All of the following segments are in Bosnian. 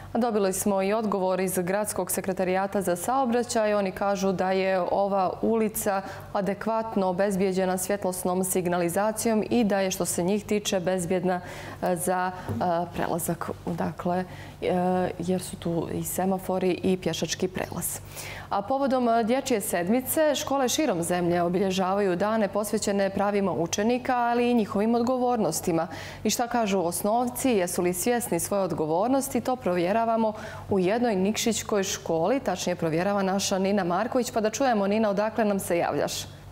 Dobili smo i odgovor iz Gradskog sekretarijata za saobraćaj. Oni kažu da je ova ulica adekvatno obezbijeđena svjetlosnom signalizacijom i da je, što se njih tiče, bezbjedna za prelazak. Dakle, jer su tu i semafori i pješački prelaz. A povodom Dječje sedmice, škole širom zemlje obilježavaju dane posvećene pravima učenika, ali i njihovim odgovornostima. I šta kažu osnovci, jesu li svjesni svoje odgovornosti, to provjeravamo u jednoj nikšićkoj školi, tačnije provjerava naša Nina Marković, pa da čujemo, Nina, odakle nam se javljaš?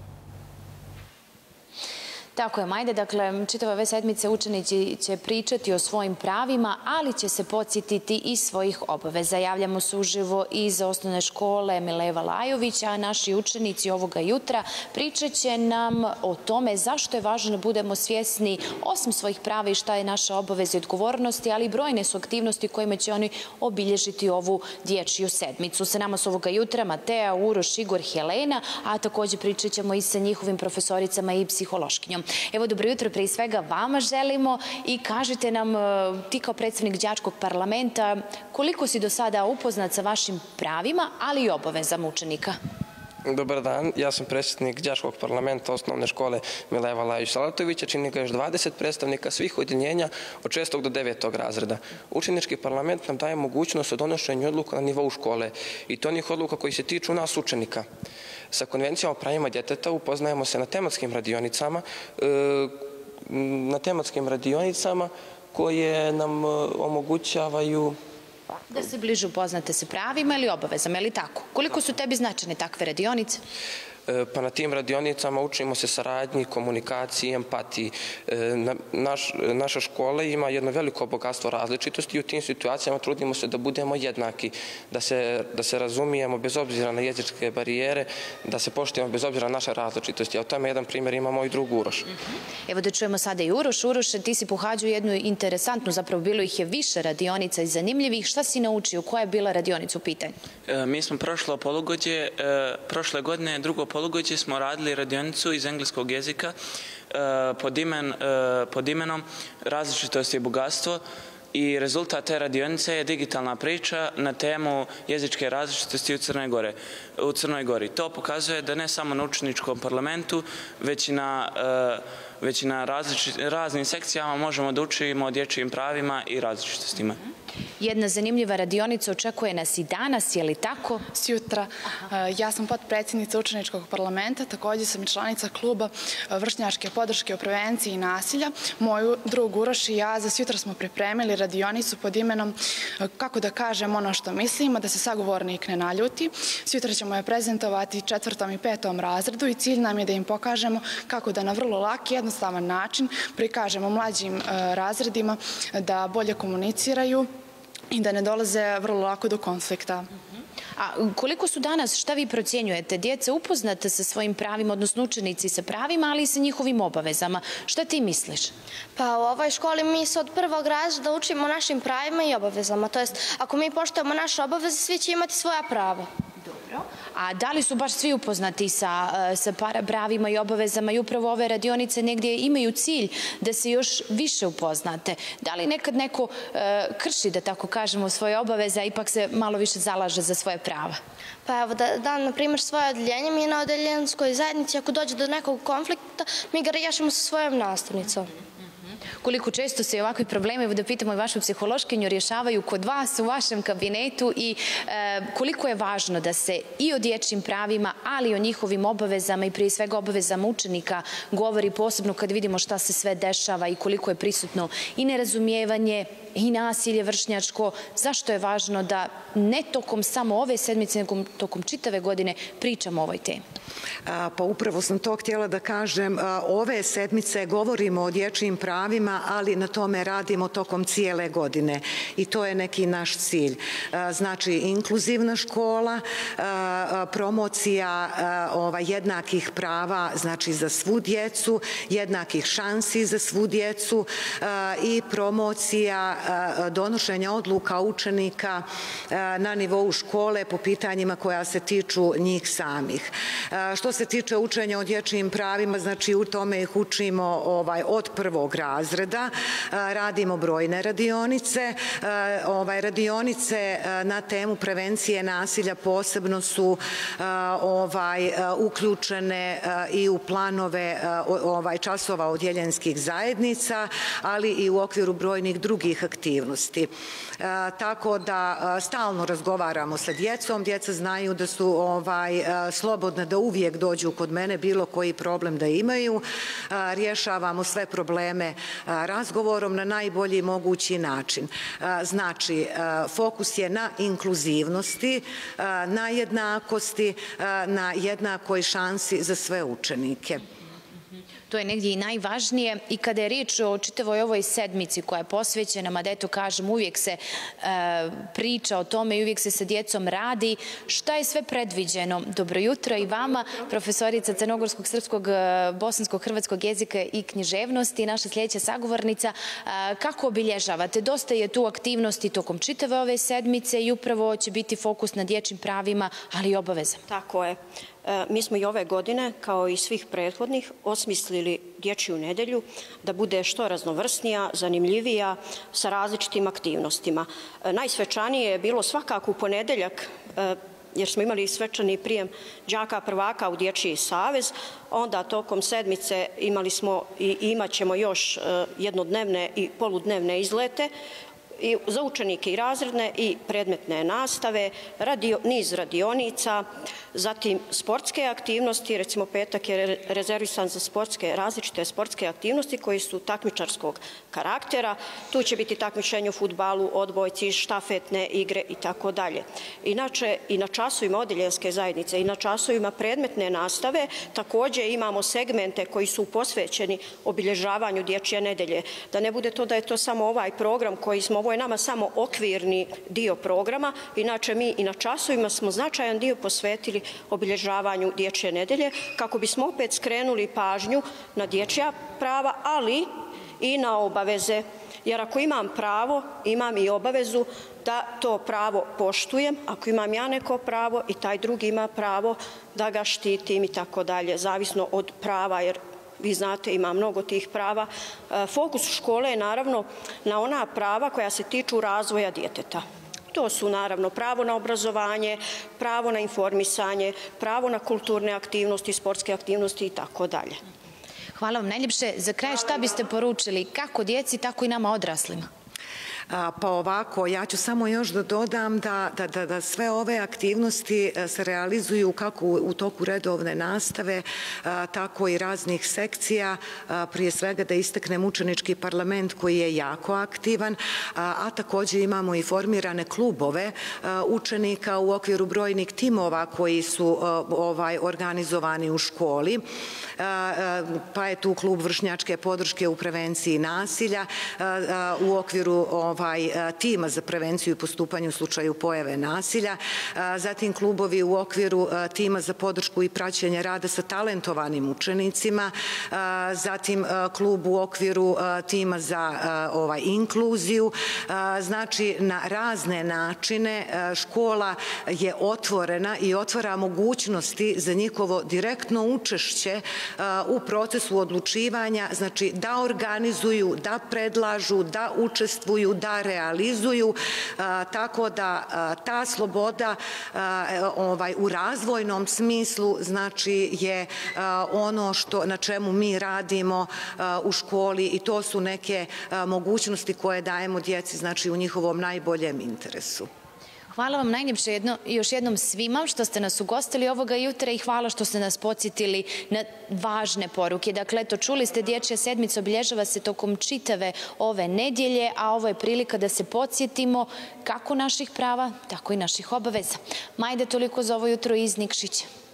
Tako je, Majde. Dakle, čitave ove sedmice učenici će pričati o svojim pravima, ali će se podsjetiti i svojih obaveza. Javljamo se uživo iz osnovne škole Mileva Lajović, a naši učenici ovoga jutra pričat će nam o tome zašto je važno da budemo svjesni osim svojih prava i šta je naša obaveza i odgovornosti, ali i brojne su aktivnosti kojima će oni obilježiti ovu Dječju sedmicu. Sa nama su ovoga jutra Mateja, Uroš, Igor, Helena, a također pričat ćemo i sa njihovim profesoricama i psihološkinjom. Evo, dobro jutro, prije svega vama želimo i kažite nam, ti kao predstavnik đačkog parlamenta, koliko si do sada upoznat sa vašim pravima, ali i obavezama učenika? Dobar dan, ja sam predsjednik đačkog parlamenta osnovne škole Mileva Lajović-Salatovića, čini ga još 20 predstavnika svih odjeljenja od 6. do 9. razreda. Učenički parlament nam daje mogućnost o donošenju odluka na nivou škole i to onih odluka koji se tiču nas učenika. Sa konvencijama o pravima djeteta upoznajemo se na tematskim radionicama koje nam omogućavaju da se bliže upoznate sa pravima ili obavezama, je li tako? Koliko su tebi značajne takve radionice? Pa na tim radionicama učimo se saradnji, komunikaciji, empatiji. Naša škola ima jedno veliko bogatstvo različitosti i u tim situacijama trudimo se da budemo jednaki, da se razumijemo bez obzira na jezičke barijere, da se poštujemo bez obzira na naše različitosti. A o tome jedan primjer ima moj drug Uroš. Evo da čujemo sada i Uroš. Uroš, ti si pohađao jednu interesantnu, zapravo bilo ih je više radionica i zanimljivih. Šta si naučio? Koja je bila radionica u pitanju? Mi smo prošle godine, drugo polugodište smo radili radionicu iz engleskog jezika pod imenom Različitost i bogatstvo i rezultat te radionice je digitalna priča na temu jezičke različitosti u Crnoj Gori. To pokazuje da ne samo na učeničkom parlamentu, već i na raznim sekcijama možemo da učimo o dječjim pravima i različitostima. Jedna zanimljiva radionica očekuje nas i danas, je li tako? Sjutra. Ja sam potpredsjednica učeničkog parlamenta, također sam i članica kluba vršnjačke podrške o prevenciji i nasilja. Moj drug Uroš i ja za sjutra smo pripremili radionicu pod imenom kako da kažem ono što mislimo, da se sagovornik ne naljuti. Sjutra ćemo je prezentovati 4. i 5. razredu i cilj nam je da im pokažemo kako da na vrlo lak i jednostavan način prikažemo mlađim razredima da bolje komuniciraju i da ne dolaze vrlo lako do konflikta. A koliko su danas, šta vi procjenjujete, djeca upoznate sa svojim pravima, odnosno učenici sa pravima, ali i sa njihovim obavezama? Šta ti misliš? Pa u ovoj školi mi se od 1. razreda učimo o našim pravima i obavezama. To jest, ako mi poštujemo naše obaveze, svi će imati svoja prava. Dobro. A da li su baš svi upoznati sa pravima i obavezama i upravo ove radionice negdje imaju cilj da se još više upoznate? Da li nekad neko krši, da tako kažemo, svoje obaveze, a ipak se malo više zalaže za svoje prava? Pa evo da dam, na primjer, svoje odeljenje. Mi na odeljenskoj zajednici, ako dođe do nekog konflikta, mi ga riješimo sa svojom nastavnicom. Koliko često se ovakvi problemi, evo da pitamo i vašu psihološkinju, rješavaju kod vas u vašem kabinetu i koliko je važno da se i o dječjim pravima, ali i o njihovim obavezama i prije svega obavezama učenika govori, posebno kad vidimo šta se sve dešava i koliko je prisutno i nerazumijevanje i nasilje vršnjačko. Zašto je važno da ne tokom samo ove sedmice, nego tokom čitave godine pričamo o ovoj temi? Pa upravo sam to htjela da kažem. Ove sedmice govorimo o dječjim pravima, ali na tome radimo tokom cijele godine i to je neki naš cilj. Znači, inkluzivna škola, promocija jednakih prava, znači za svu djecu, jednakih šansi za svu djecu i promocija donošenja odluka učenika na nivou škole po pitanjima koja se tiču njih samih. Što se tiče učenja o dječjim pravima, znači u tome ih učimo od 1. razreda. razreda. Radimo brojne radionice. Radionice na temu prevencije nasilja posebno su uključene i u planove časova odjeljenskih zajednica, ali i u okviru brojnih drugih aktivnosti. Tako da stalno razgovaramo sa djecom. Djeca znaju da su slobodna da uvijek dođu kod mene, bilo koji problem da imaju. Rješavamo sve probleme razgovorom na najbolji mogući način. Znači, fokus je na inkluzivnosti, na jednakosti, na jednakoj šansi za sve učenike. To je negdje i najvažnije i kada je riječ o čitavoj ovoj sedmici koja je posvećena, mada eto kažem, uvijek se priča o tome i uvijek se sa djecom radi. Šta je sve predviđeno? Dobro jutro i vama, profesorica crnogorskog, srpskog, bosanskog, hrvatskog jezika i književnosti, naša sljedeća sagovornica. Kako obilježavate? Dosta je tu aktivnosti tokom čitave ove sedmice i upravo će biti fokus na dječjim pravima, ali i obavezama. Tako je. Mi smo i ove godine, kao i svih prethodnih, osmislili dječju nedelju da bude što raznovrsnija, zanimljivija, sa različitim aktivnostima. Najsvečanije je bilo svakako u ponedeljak, jer smo imali svečani prijem đaka prvaka u Dječji savez. Onda tokom sedmice imali smo i imat ćemo još jednodnevne i poludnevne izlete za učenike i razredne i predmetne nastave, niz radionica, zatim sportske aktivnosti, recimo petak je rezervisan za različite sportske aktivnosti koji su takmičarskog karaktera. Tu će biti takmičenje u fudbalu, odbojci, štafetne igre i tako dalje. Inače, i na časovima odeljenske zajednice i na časovima predmetne nastave također imamo segmente koji su posvećeni obilježavanju dječje nedelje. Da ne bude to da je to samo ovaj program koji smo, ovo je nama samo okvirni dio programa, inače mi i na časovima smo značajan dio posvetili obilježavanju dječje nedelje kako bismo opet skrenuli pažnju na dječja prava, ali i na obaveze. Jer ako imam pravo, imam i obavezu da to pravo poštujem. Ako imam ja neko pravo i taj drugi ima pravo da ga štitim i tako dalje, zavisno od prava, jer vi znate, ima mnogo tih prava. Fokus škole je naravno na ona prava koja se tiču razvoja djeteta. To su naravno pravo na obrazovanje, pravo na informisanje, pravo na kulturne aktivnosti, sportske aktivnosti i tako dalje. Hvala vam najljepše. Za kraj šta biste poručili kako djeci, tako i nama odraslima? Pa ovako, ja ću samo još da dodam da sve ove aktivnosti se realizuju kako u toku redovne nastave, tako i raznih sekcija. Prije svega da istaknem učenički parlament koji je jako aktivan, a također imamo i formirane klubove učenika u okviru brojnih timova koji su organizovani u školi. Pa je tu klub vršnjačke podrške u prevenciji nasilja u okviru tima za prevenciju i postupanje u slučaju pojave nasilja, zatim klubovi u okviru tima za podršku i praćenje rada sa talentovanim učenicima, zatim klub u okviru tima za inkluziju. Znači, na razne načine škola je otvorena i otvara mogućnosti za njihovo direktno učešće u procesu odlučivanja, znači da organizuju, da predlažu, da učestvuju, da realizuju, tako da ta sloboda u razvojnom smislu znači je ono na čemu mi radimo u školi i to su neke mogućnosti koje dajemo djeci, znači u njihovom najboljem interesu. Hvala vam najljepše još jednom svima što ste nas ugostili ovoga jutra i hvala što ste nas podsjetili na važne poruke. Dakle, eto, čuli ste, dječja sedmica obilježava se tokom čitave ove nedjelje, a ovo je prilika da se podsjetimo kako naših prava, tako i naših obaveza. Majde, toliko za ovo jutro iz Nikšića.